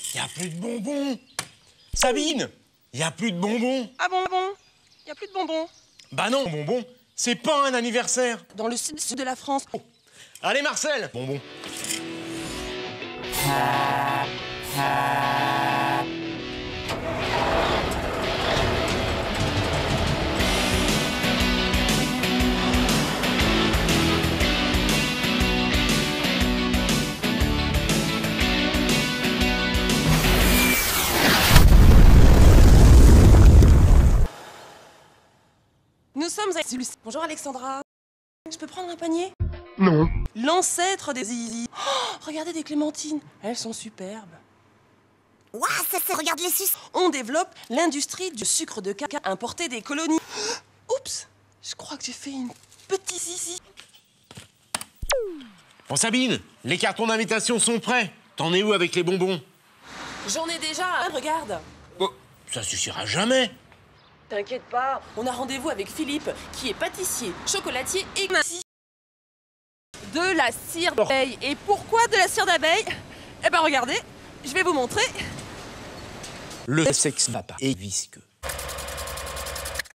Y a plus de bonbons. Sabine, y a plus de bonbons. Ah bon, y a plus de bonbons. Bah non, bonbons, c'est pas un anniversaire. Dans le sud de la France. Oh. Allez Marcel, bonbons. Nous sommes à Zulus. Bonjour Alexandra. Je peux prendre un panier? Non. L'ancêtre des zizi. Oh, regardez des clémentines. Elles sont superbes. Ouah, ça, regarde les suces. On développe l'industrie du sucre de caca importé des colonies. Oups, je crois que j'ai fait une petite zizi. Bon Sabine, les cartons d'invitation sont prêts. T'en es où avec les bonbons? J'en ai déjà un, regarde. Oh, ça suffira jamais. T'inquiète pas, on a rendez-vous avec Philippe, qui est pâtissier, chocolatier et de la cire d'abeille. Et pourquoi de la cire d'abeille? Eh ben regardez, je vais vous montrer. Le sexe papa est visqueux.